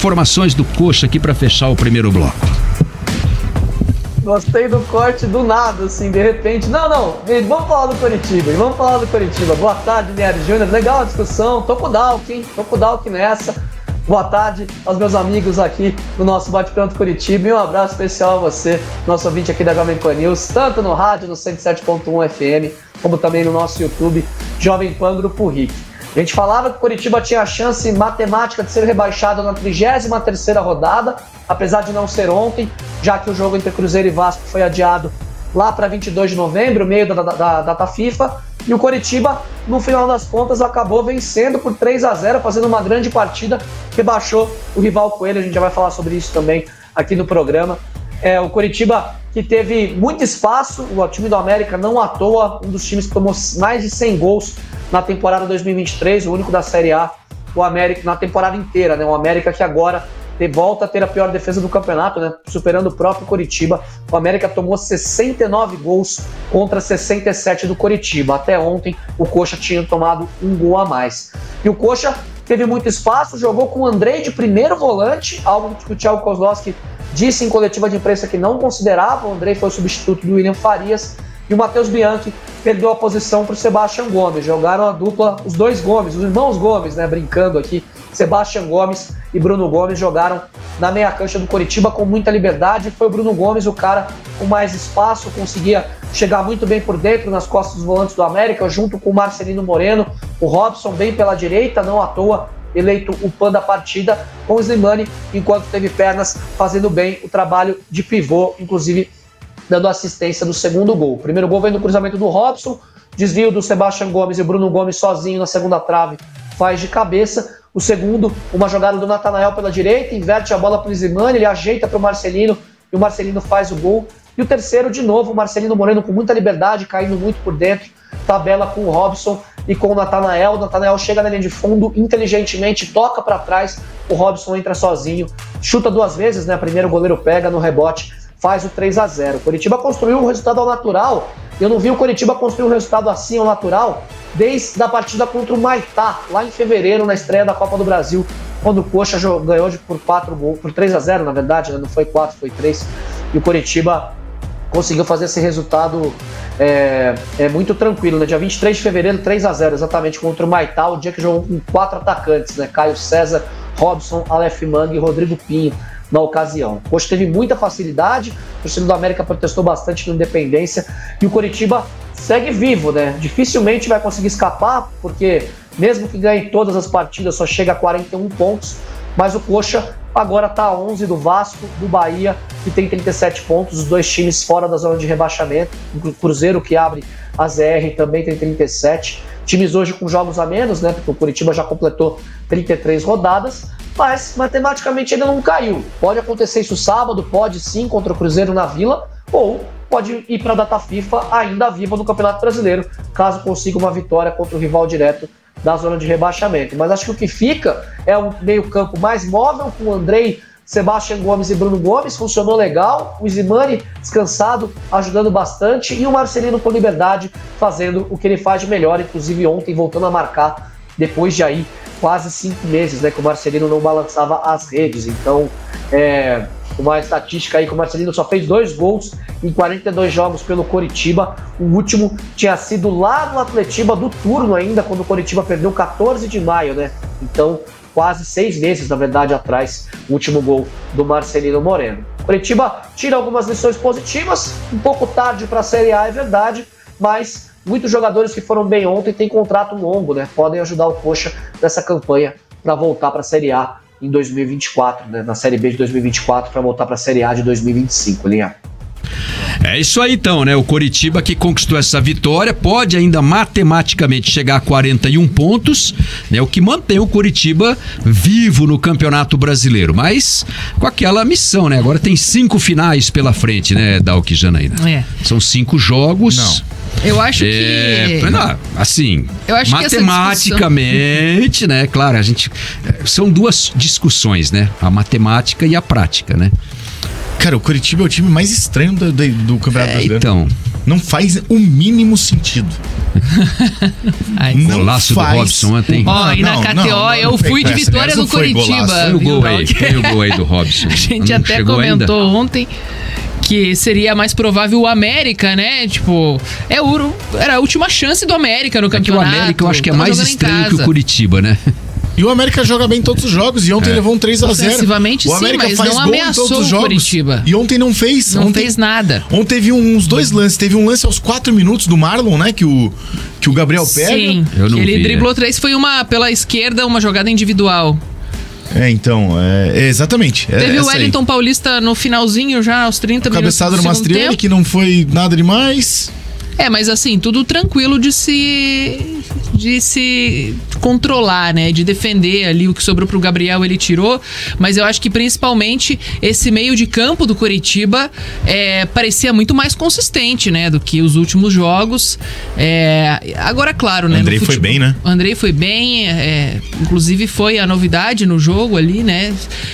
informações do Coxa aqui para fechar o primeiro bloco. Gostei do corte do nada, assim, de repente. Não, vamos falar do Coritiba. Boa tarde, Nery Júnior. Legal a discussão. Tô com o Dalkin nessa. Boa tarde aos meus amigos aqui no nosso Bate-Pronto Coritiba. E um abraço especial a você, nosso ouvinte aqui da Jovem Pan News, tanto no rádio, no 107.1 FM, como também no nosso YouTube, Jovem Pan Grupo RIC. A gente falava que o Coritiba tinha a chance matemática de ser rebaixado na 33ª rodada, apesar de não ser ontem, já que o jogo entre Cruzeiro e Vasco foi adiado lá para 22 de novembro, meio da data FIFA, e o Coritiba, no final das contas, acabou vencendo por 3-0, fazendo uma grande partida, rebaixou o rival Coelho. A gente já vai falar sobre isso também aqui no programa. O Coritiba, que teve muito espaço, o time do América não à toa, um dos times que tomou mais de 100 gols na temporada 2023, o único da Série A, o América, na temporada inteira, né? O América que agora volta a ter a pior defesa do campeonato, né? Superando o próprio Coritiba. O América tomou 69 gols contra 67 do Coritiba. Até ontem, o Coxa tinha tomado um gol a mais. E o Coxa teve muito espaço, jogou com o Andrei de primeiro volante, algo que o Thiago Kozlowski disse em coletiva de imprensa que não considerava. O Andrei foi o substituto do William Farias. E o Matheus Bianchi perdeu a posição para o Sebastião Gomes. Jogaram a dupla, os dois Gomes, os irmãos Gomes, né? Brincando aqui. Sebastião Gomes e Bruno Gomes jogaram na meia cancha do Coritiba com muita liberdade. Foi o Bruno Gomes o cara com mais espaço, conseguia chegar muito bem por dentro nas costas dos volantes do América, junto com o Marcelino Moreno, o Robson bem pela direita, não à toa eleito o PAN da partida, com o Slimani, enquanto teve pernas, fazendo bem o trabalho de pivô, inclusive dando assistência do segundo gol. O primeiro gol vem no cruzamento do Robson, desvio do Sebastião Gomes e o Bruno Gomes sozinho na segunda trave faz de cabeça. O segundo, uma jogada do Natanael pela direita, inverte a bola para o Slimani, ele ajeita para o Marcelino e o Marcelino faz o gol. E o terceiro, de novo, o Marcelino Moreno com muita liberdade, caindo muito por dentro, tabela com o Robson e com o Natanael. O Natanael chega na linha de fundo, inteligentemente toca para trás, o Robson entra sozinho, chuta duas vezes, né? Primeiro o goleiro pega no rebote, faz o 3-0. O Coritiba construiu um resultado ao natural. Eu não vi o Coritiba construir um resultado assim ao natural desde a partida contra o Maitá, lá em fevereiro, na estreia da Copa do Brasil, quando o Coxa ganhou por 3-0, na verdade, né? Não foi 4, foi 3. E o Coritiba conseguiu fazer esse resultado muito tranquilo, né? Dia 23 de fevereiro, 3-0, exatamente, contra o Maitá, o dia que jogou com 4 atacantes, né? Caio César, Robson, Aleph Manga e Rodrigo Pinho na ocasião. O Coxa teve muita facilidade, o torcedor do América protestou bastante no Independência e o Coritiba segue vivo, né? Dificilmente vai conseguir escapar, porque mesmo que ganhe todas as partidas, só chega a 41 pontos, mas o Coxa agora está a 11 do Vasco, do Bahia, que tem 37 pontos, os dois times fora da zona de rebaixamento. O Cruzeiro, que abre a ZR, também tem 37. Times hoje com jogos a menos, né? Porque o Coritiba já completou 33 rodadas, mas matematicamente ainda não caiu. Pode acontecer isso sábado, pode sim, contra o Cruzeiro na Vila, ou pode ir para a data FIFA ainda viva no Campeonato Brasileiro, caso consiga uma vitória contra o rival direto da zona de rebaixamento. Mas acho que o que fica é um meio-campo mais móvel, com o Andrei, Sebastião Gomes e Bruno Gomes, funcionou legal, o Slimani descansado, ajudando bastante, e o Marcelino com liberdade, fazendo o que ele faz de melhor, inclusive ontem voltando a marcar, depois de aí quase 5 meses, né, que o Marcelino não balançava as redes. Então, uma estatística aí que o Marcelino só fez 2 gols em 42 jogos pelo Coritiba. O último tinha sido lá no Atletiba do turno ainda, quando o Coritiba perdeu 14 de maio, né? Então, quase 6 meses, na verdade, atrás, o último gol do Marcelino Moreno. O Coritiba tira algumas lições positivas, um pouco tarde para a Série A, é verdade, mas muitos jogadores que foram bem ontem têm contrato longo, né? Podem ajudar o Coxa nessa campanha para voltar para a Série A em 2024, né? Na Série B de 2024, para voltar para a Série A de 2025, Linha. É isso aí então, né? O Coritiba que conquistou essa vitória pode ainda matematicamente chegar a 41 pontos, né? O que mantém o Coritiba vivo no Campeonato Brasileiro, mas com aquela missão, né? Agora tem 5 finais pela frente, né, Dalki Janaína? São 5 jogos. Não. Eu acho que... Não, assim, eu acho matematicamente, que né? Claro, a gente... São duas discussões, né? A matemática e a prática, né? Cara, o Coritiba é o time mais estranho do Campeonato Brasileiro. Então. Não faz o mínimo sentido. Golaço do Robson ontem. Ó, e na KTO eu fui de vitória no Coritiba. Foi o gol aí. Foi o gol aí do Robson. A gente até comentou ontem que seria mais provável o América, né? Tipo, era a última chance do América no campeonato. O América eu acho que é mais estranho que o Curitiba, né? E o América joga bem em todos os jogos. E ontem levou um 3-0. Ofensivamente, o América sim, mas faz não gol ameaçou em todos os jogos. o Curitiba. E ontem não fez. Não fez nada. Ontem teve uns 2 lances. Teve um lance aos 4 minutos do Marlon, né? Que o Gabriel pega. Sim, eu não ele vi, driblou 3. Foi pela esquerda, uma jogada individual. Então, exatamente. Teve o Wellington Paulista no finalzinho, já aos 30 minutos. Cabeçada no Mastriani, que não foi nada demais. Mas assim, tudo tranquilo de se controlar, né? De defender ali o que sobrou pro Gabriel, ele tirou. Mas eu acho que principalmente esse meio de campo do Coritiba parecia muito mais consistente, né? Do que os últimos jogos. Agora, claro, né? Andrei foi bem, né? O Andrei foi bem, inclusive foi a novidade no jogo ali, né?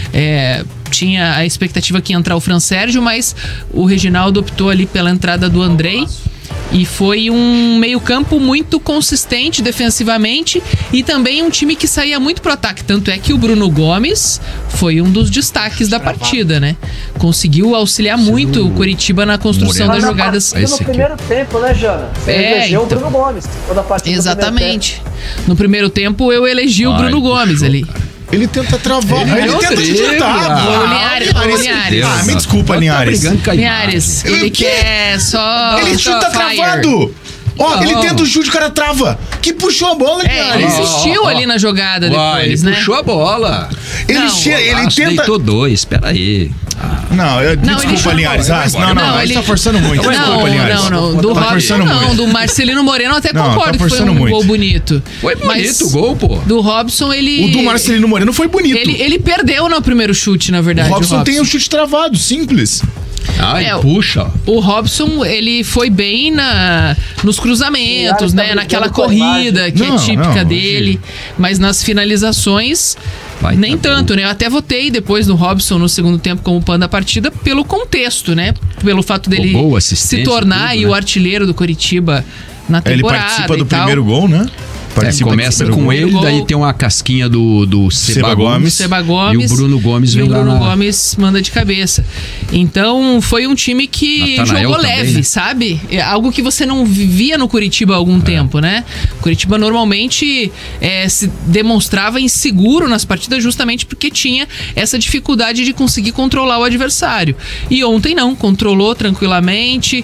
Tinha a expectativa que ia entrar o Fran Sérgio, mas o Reginaldo optou ali pela entrada do Andrei. E foi um meio-campo muito consistente defensivamente e também um time que saía muito pro ataque. Tanto é que o Bruno Gomes foi um dos destaques da partida, né? Conseguiu auxiliar muito o Coritiba na construção das jogadas. No primeiro tempo, né, Jana? Você elegeu o Bruno Gomes toda a partida. Exatamente. No primeiro tempo eu elegi o Bruno Gomes ali. Ele tenta travar. Ele tenta digitar. O Linhares. Me desculpa, Linhares. Linhares, ele quer só. Ele chuta travado. Ele tenta o chute, o cara trava. Que puxou a bola, Linhares. Ele insistiu ali na jogada depois, ele puxou a bola. Ele tenta. Deitou 2, peraí. Desculpa, Linhares. Não, ele tá forçando muito. Desculpa, Linhares. Não. Do Robson, não. Do Marcelino Moreno, até concordo que foi um gol bonito. Foi bonito o gol, pô. Do Robson, ele. O do Marcelino Moreno foi bonito. Ele perdeu no primeiro chute, na verdade. O Robson tem um chute travado, simples. Puxa. O Robson, ele foi bem nos cruzamentos, né? Naquela corrida que é típica dele. Mas nas finalizações, nem tanto, né? Eu até votei depois no Robson no segundo tempo como pano da partida pelo contexto, né? Pelo fato dele se tornar o artilheiro do Coritiba na temporada. Ele participa do primeiro gol, né? Começa com ele, daí tem uma casquinha do Seba Gomes. E o Bruno Gomes vem lá. E o Bruno Gomes manda de cabeça. Então, foi um time que jogou leve, também, né? Sabe? Algo que você não vivia no Coritiba há algum tempo, né? O Coritiba normalmente se demonstrava inseguro nas partidas justamente porque tinha essa dificuldade de conseguir controlar o adversário. E ontem não, controlou tranquilamente.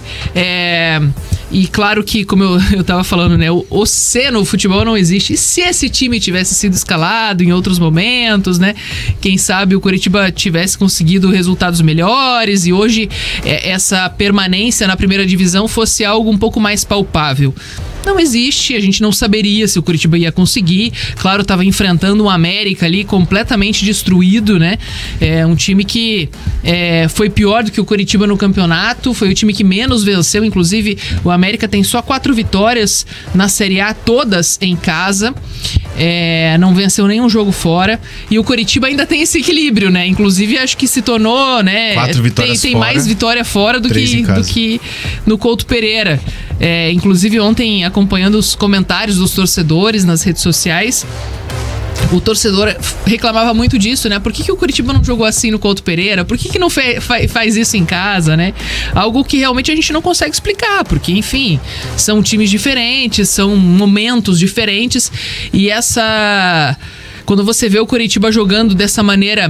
E claro que, como eu tava falando, né? O C no futebol não existe. E se esse time tivesse sido escalado em outros momentos, né? Quem sabe o Coritiba tivesse conseguido resultados melhores e hoje essa permanência na primeira divisão fosse algo um pouco mais palpável. Não existe, a gente não saberia se o Coritiba ia conseguir. Claro, estava enfrentando um América ali completamente destruído, né? Um time que foi pior do que o Coritiba no campeonato, foi o time que menos venceu. Inclusive, o América tem só 4 vitórias na Série A, todas em casa. Não venceu nenhum jogo fora. E o Coritiba ainda tem esse equilíbrio, né? Inclusive, acho que se tornou, né? 4 vitórias tem fora, mais vitória fora do que no Couto Pereira. Inclusive, ontem, acompanhando os comentários dos torcedores nas redes sociais, o torcedor reclamava muito disso, né? Por que o Coritiba não jogou assim no Couto Pereira? Por que não faz isso em casa, né? Algo que realmente a gente não consegue explicar, porque, enfim, são times diferentes, são momentos diferentes, e quando você vê o Coritiba jogando dessa maneira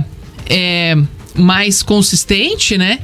mais consistente, né?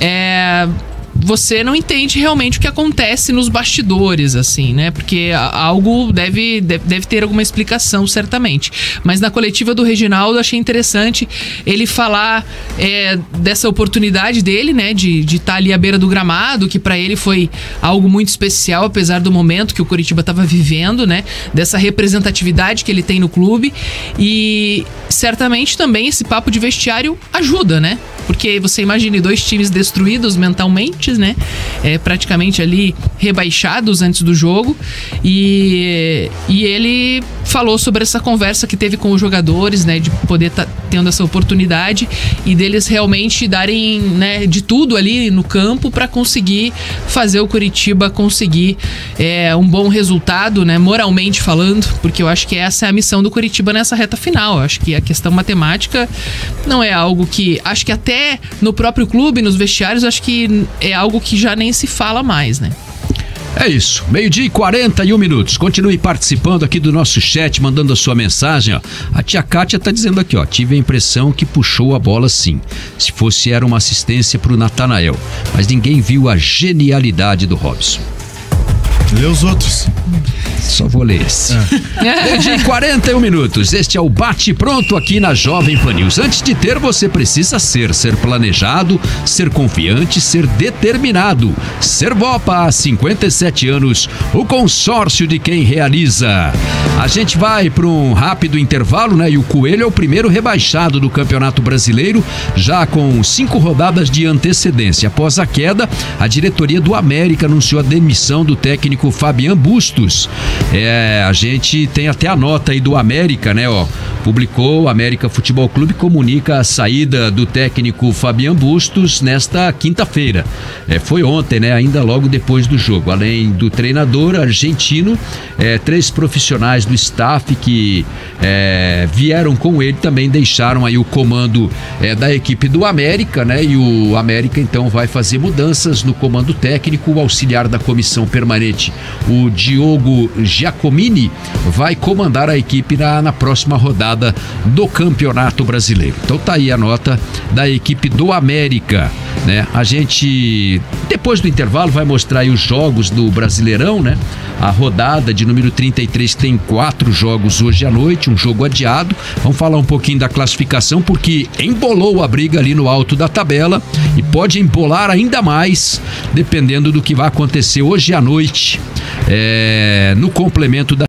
Você não entende realmente o que acontece nos bastidores, assim, né? Porque algo deve ter alguma explicação, certamente. Mas na coletiva do Reginaldo, achei interessante ele falar dessa oportunidade dele, né? De estar ali à beira do gramado, que pra ele foi algo muito especial, apesar do momento que o Coritiba estava vivendo, né? Dessa representatividade que ele tem no clube. E certamente também esse papo de vestiário ajuda, né? Porque você imagine 2 times destruídos mentalmente, né? Praticamente ali rebaixados antes do jogo. E ele falou sobre essa conversa que teve com os jogadores, né? De poder tendo essa oportunidade e deles realmente darem, né, de tudo ali no campo para conseguir fazer o Coritiba conseguir um bom resultado, né, moralmente falando, porque eu acho que essa é a missão do Coritiba nessa reta final. Eu acho que a questão matemática não é algo que, acho que até no próprio clube, nos vestiários, acho que é algo que já nem se fala mais, né? É isso, 12:41. Continue participando aqui do nosso chat, mandando a sua mensagem, ó. A tia Kátia tá dizendo aqui, ó, tive a impressão que puxou a bola sim. Se fosse, era uma assistência pro Natanael, mas ninguém viu a genialidade do Robson. Lê os outros. Só vou ler esse. 12:41. Este é o Bate Pronto aqui na Jovem Pan News. Antes de ter, você precisa ser planejado, ser confiante, ser determinado. Servopa, há 57 anos, o consórcio de quem realiza. A gente vai para um rápido intervalo, né? E o Coelho é o primeiro rebaixado do Campeonato Brasileiro, já com 5 rodadas de antecedência. Após a queda, a diretoria do América anunciou a demissão do técnico Fabian Bustos. A gente tem até a nota aí do América, né? Ó, publicou, o América Futebol Clube comunica a saída do técnico Fabian Bustos nesta quinta-feira. Foi ontem, né? Ainda logo depois do jogo. Além do treinador argentino, 3 profissionais do staff que vieram com ele também deixaram aí o comando da equipe do América, né? E o América então vai fazer mudanças no comando técnico. O auxiliar da comissão permanente, o Diogo Giacomini, vai comandar a equipe na próxima rodada do Campeonato Brasileiro. Então tá aí a nota da equipe do América, né? A gente, depois do intervalo, vai mostrar aí os jogos do Brasileirão, né? A rodada de número 33 tem 4 jogos hoje à noite, um jogo adiado. Vamos falar um pouquinho da classificação, porque embolou a briga ali no alto da tabela e pode embolar ainda mais, dependendo do que vai acontecer hoje à noite, no complemento da